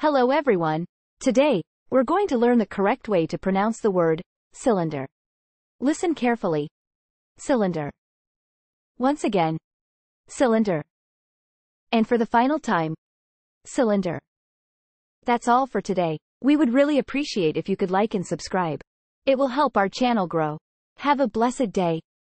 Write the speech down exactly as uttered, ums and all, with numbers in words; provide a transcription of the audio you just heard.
Hello everyone. Today, we're going to learn the correct way to pronounce the word cylinder. Listen carefully. Cylinder. Once again. Cylinder. And for the final time. Cylinder. That's all for today. We would really appreciate if you could like and subscribe. It will help our channel grow. Have a blessed day.